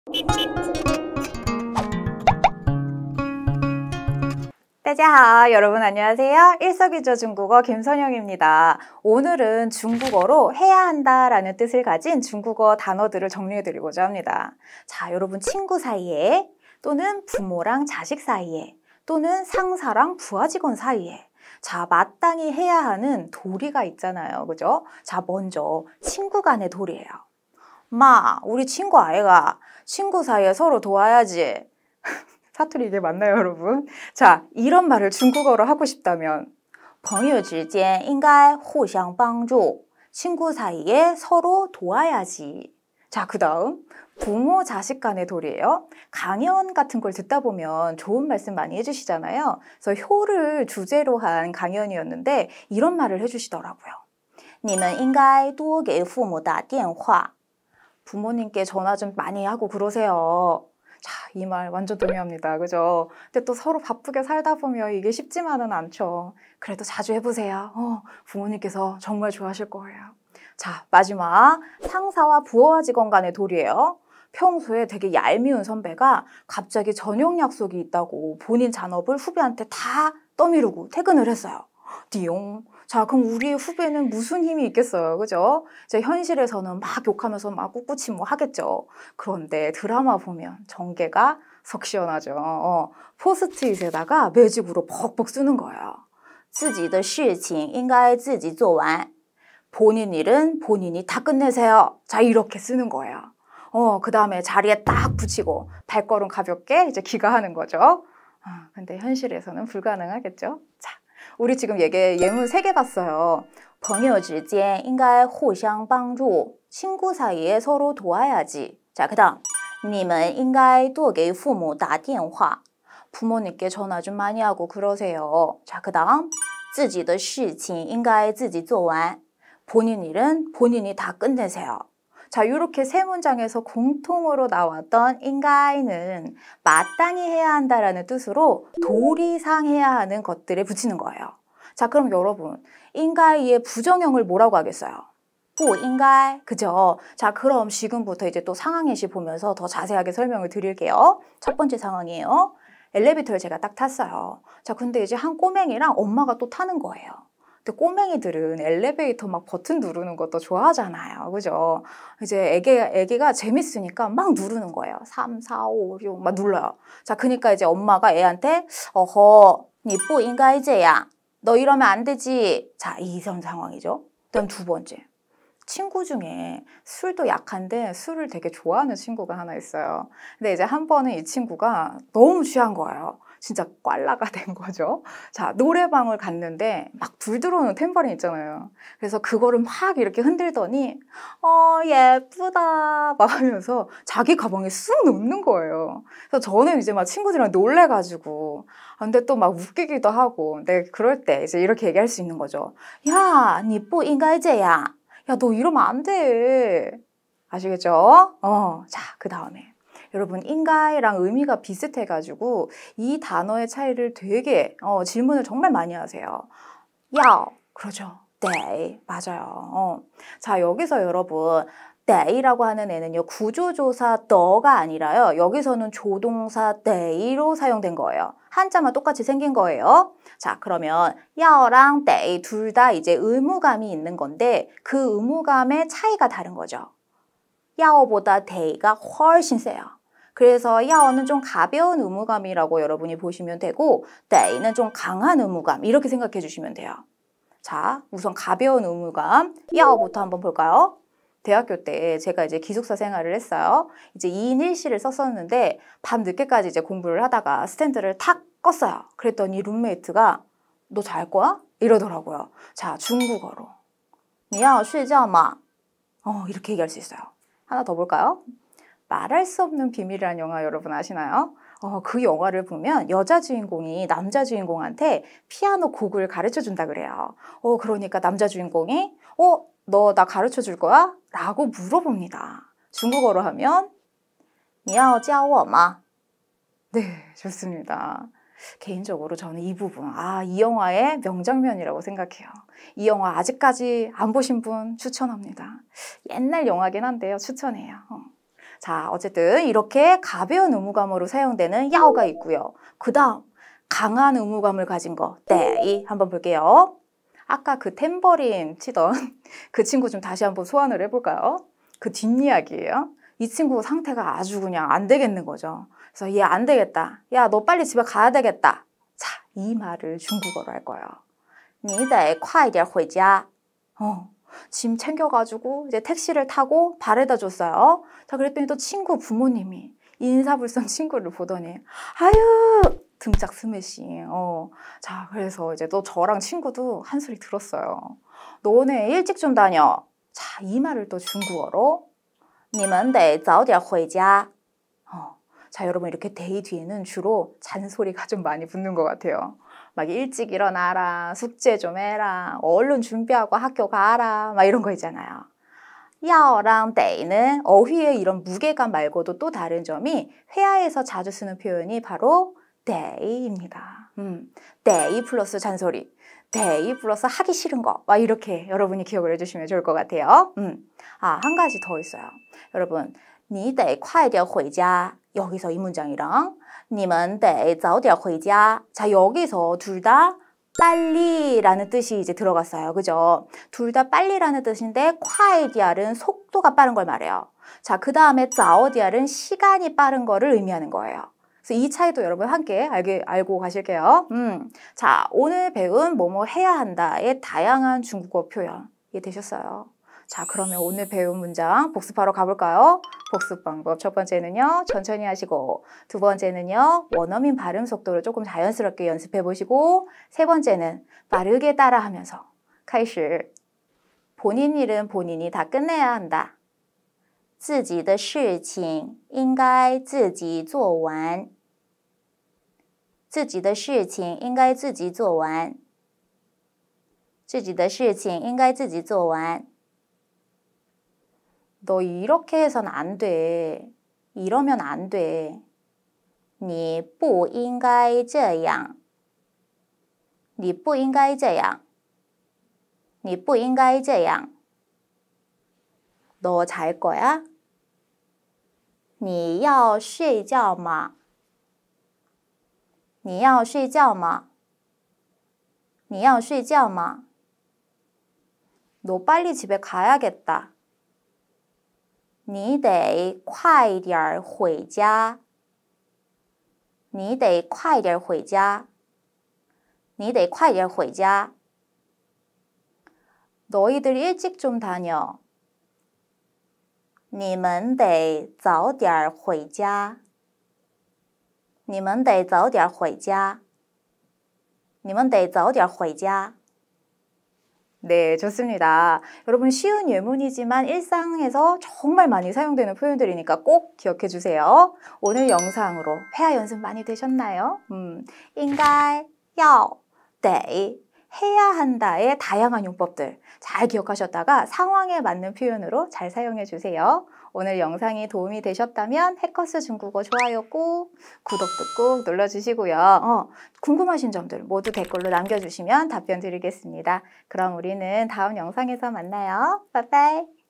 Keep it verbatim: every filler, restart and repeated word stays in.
따지하 여러분 안녕하세요. 일석이조 중국어 김선영입니다. 오늘은 중국어로 해야 한다라는 뜻을 가진 중국어 단어들을 정리해드리고자 합니다. 자, 여러분 친구 사이에 또는 부모랑 자식 사이에 또는 상사랑 부하 직원 사이에 자, 마땅히 해야 하는 도리가 있잖아요. 그죠? 자, 먼저 친구 간의 도리예요. 마, 우리 친구 아이가 친구 사이에 서로 도와야지. 사투리 이게 맞나요, 여러분? 자, 이런 말을 중국어로 하고 싶다면 朋友之间应该互相帮助. 친구 사이에 서로 도와야지. 자, 그 다음 부모 자식 간의 도리예요. 강연 같은 걸 듣다 보면 좋은 말씀 많이 해주시잖아요. 그래서 효를 주제로 한 강연이었는데 이런 말을 해주시더라고요. 你们应该多给父母打电话. 부모님께 전화 좀 많이 하고 그러세요. 자, 이 말 완전 동의합니다. 그죠? 근데 또 서로 바쁘게 살다 보면 이게 쉽지만은 않죠. 그래도 자주 해보세요. 어, 부모님께서 정말 좋아하실 거예요. 자, 마지막 상사와 부하 직원 간의 도리예요. 평소에 되게 얄미운 선배가 갑자기 저녁 약속이 있다고 본인 잔업을 후배한테 다 떠미루고 퇴근을 했어요. 띠용. 자, 그럼 우리의 후배는 무슨 힘이 있겠어요, 그죠? 이제 현실에서는 막 욕하면서 막 꿋꿋이 뭐 하겠죠. 그런데 드라마 보면 전개가 속 시원하죠. 어, 포스트잇에다가 매직으로 벅벅 쓰는 거예요. 自己的事情应该自己做完. 본인 일은 본인이 다 끝내세요. 자, 이렇게 쓰는 거예요. 어, 그 다음에 자리에 딱 붙이고 발걸음 가볍게 이제 귀가하는 거죠. 어, 근데 현실에서는 불가능하겠죠. 자. 우리 지금 얘기, 예문 세 개 봤어요. 朋友之间应该互相帮助. 친구 사이에 서로 도와야지. 자, 그 다음 你们应该多给父母打电话. 부모님께 전화 좀 많이 하고 그러세요. 자, 그 다음 自己的事情应该自己做完. 본인 일은 본인이 다 끝내세요. 자, 이렇게 세 문장에서 공통으로 나왔던 인가이는 마땅히 해야 한다라는 뜻으로 도리상 해야 하는 것들에 붙이는 거예요. 자, 그럼 여러분, 인가이의 부정형을 뭐라고 하겠어요? 부 인가이. 그죠? 자, 그럼 지금부터 이제 또 상황예시 보면서 더 자세하게 설명을 드릴게요. 첫 번째 상황이에요. 엘리베이터를 제가 딱 탔어요. 자, 근데 이제 한 꼬맹이랑 엄마가 또 타는 거예요. 근데 꼬맹이들은 엘리베이터 막 버튼 누르는 것도 좋아하잖아요. 그죠? 이제 애기, 애기가 재밌으니까 막 누르는 거예요. 삼, 사, 오, 육 막 눌러요. 자, 그러니까 이제 엄마가 애한테 어허, 你不应该这样. 너 이러면 안 되지. 자, 이런 상황이죠. 그다음 두 번째. 친구 중에 술도 약한데 술을 되게 좋아하는 친구가 하나 있어요. 근데 이제 한 번은 이 친구가 너무 취한 거예요. 진짜 꽐라가 된 거죠. 자, 노래방을 갔는데 막 불 들어오는 탬버린 있잖아요. 그래서 그거를 막 이렇게 흔들더니 어, 예쁘다 막 하면서 자기 가방에 쑥 넣는 거예요. 그래서 저는 이제 막 친구들이랑 놀래가지고 아, 근데 또 막 웃기기도 하고 근데 그럴 때 이제 이렇게 얘기할 수 있는 거죠. 야, 你不应该这样. 야, 너 이러면 안 돼. 아시겠죠? 어, 자, 그 다음에 여러분 인가이랑 의미가 비슷해가지고 이 단어의 차이를 되게 어, 질문을 정말 많이 하세요. 야, 그러죠. 네, 맞아요. 어. 자, 여기서 여러분 네이라고 하는 애는요 구조조사 너가 아니라요 여기서는 조동사 네이로 사용된 거예요. 한자만 똑같이 생긴 거예요. 자, 그러면 야어랑 네이 둘 다 이제 의무감이 있는 건데 그 의무감의 차이가 다른 거죠. 야어보다 데이가 훨씬 세요. 그래서 야어는 좀 가벼운 의무감이라고 여러분이 보시면 되고 데이는 좀 강한 의무감 이렇게 생각해 주시면 돼요. 자, 우선 가벼운 의무감 야어부터 한번 볼까요? 대학교 때 제가 이제 기숙사 생활을 했어요. 이제 이 인 일 실을 썼었는데 밤 늦게까지 이제 공부를 하다가 스탠드를 탁 껐어요. 그랬더니 룸메이트가 너 잘 거야? 이러더라고요. 자, 중국어로 你要睡觉吗? 어, 이렇게 얘기할 수 있어요. 하나 더 볼까요? 말할 수 없는 비밀이라는 영화 여러분 아시나요? 어, 그 영화를 보면 여자 주인공이 남자 주인공한테 피아노 곡을 가르쳐 준다 그래요. 어, 그러니까 남자 주인공이 어, 너 나 가르쳐 줄 거야? 라고 물어봅니다. 중국어로 하면 你要教我吗? 네, 좋습니다. 개인적으로 저는 이 부분, 아, 이 영화의 명장면이라고 생각해요. 이 영화 아직까지 안 보신 분 추천합니다. 옛날 영화긴 한데요, 추천해요. 어. 자, 어쨌든 이렇게 가벼운 의무감으로 사용되는 야오가 있고요. 그 다음 강한 의무감을 가진 거 떼이 한번 볼게요. 아까 그 탬버린 치던 그 친구 좀 다시 한번 소환을 해볼까요? 그 뒷이야기예요. 이 친구 상태가 아주 그냥 안 되겠는 거죠. 그래서 얘 안 되겠다. 야, 너 빨리 집에 가야 되겠다. 자, 이 말을 중국어로 할 거예요. 你得快点回家. 어, 짐 챙겨가지고 이제 택시를 타고 발에다 줬어요. 자, 그랬더니 또 친구 부모님이 인사불성 친구를 보더니 아유 등짝 스매싱. 어, 자, 그래서 이제 또 저랑 친구도 한 소리 들었어요. 너네 일찍 좀 다녀. 자, 이 말을 또 중국어로 你们得早点回家. 어, 자, 여러분 이렇게 데이 뒤에는 주로 잔소리가 좀 많이 붙는 것 같아요. 막 일찍 일어나라, 숙제 좀 해라, 얼른 준비하고 학교 가라, 막 이런 거 있잖아요. 야어랑 데이는 어휘의 이런 무게감 말고도 또 다른 점이 회화에서 자주 쓰는 표현이 바로 데이입니다. 음, 데이 플러스 잔소리, 데이 플러스 하기 싫은 거, 막 이렇게 여러분이 기억을 해주시면 좋을 것 같아요. 음, 아, 한 가지 더 있어요. 여러분, 你得快点回家. 여기서 이 문장이랑 你们得早点回家. 자, 여기서 둘 다 빨리라는 뜻이 이제 들어갔어요. 그죠? 둘 다 빨리라는 뜻인데 콰이디알은 속도가 빠른 걸 말해요. 자, 그 다음에 자오디알은 시간이 빠른 거를 의미하는 거예요. 그래서 이 차이도 여러분 함께 알게, 알고 가실게요. 음, 자, 오늘 배운 뭐뭐 해야 한다의 다양한 중국어 표현 이해되셨어요? 자, 그러면 오늘 배운 문장 복습하러 가볼까요? 복습 방법 첫 번째는요, 천천히 하시고, 두 번째는요, 원어민 발음 속도를 조금 자연스럽게 연습해 보시고, 세 번째는 빠르게 따라하면서 开始 본인 일은 본인이 다 끝내야 한다. 自己的事情应该自己做完. 自己的事情应该自己做完. 自己的事情应该自己做完. 너 이렇게 해선 안 돼. 이러면 안 돼. 你不应该这样. 你不应该这样. 你不应该这样. 너 잘 거야? 你要睡觉吗? 你要睡觉吗? 你要睡觉吗? 너 빨리 집에 가야겠다. 你得快点回家. 你得快点回家. 你得快点回家. 너희들 일찍 좀 다녀. 你们得早点回家. 你们得早点回家. 你们得早点回家. 네, 좋습니다. 여러분 쉬운 예문이지만 일상에서 정말 많이 사용되는 표현들이니까 꼭 기억해 주세요. 오늘 영상으로 회화 연습 많이 되셨나요? 음, 应该, 要, 得, 해야 한다의 다양한 용법들 잘 기억하셨다가 상황에 맞는 표현으로 잘 사용해 주세요. 오늘 영상이 도움이 되셨다면 해커스 중국어 좋아요 꾹, 구독도 꾹 눌러주시고요. 어, 궁금하신 점들 모두 댓글로 남겨주시면 답변 드리겠습니다. 그럼 우리는 다음 영상에서 만나요. 빠이빠이.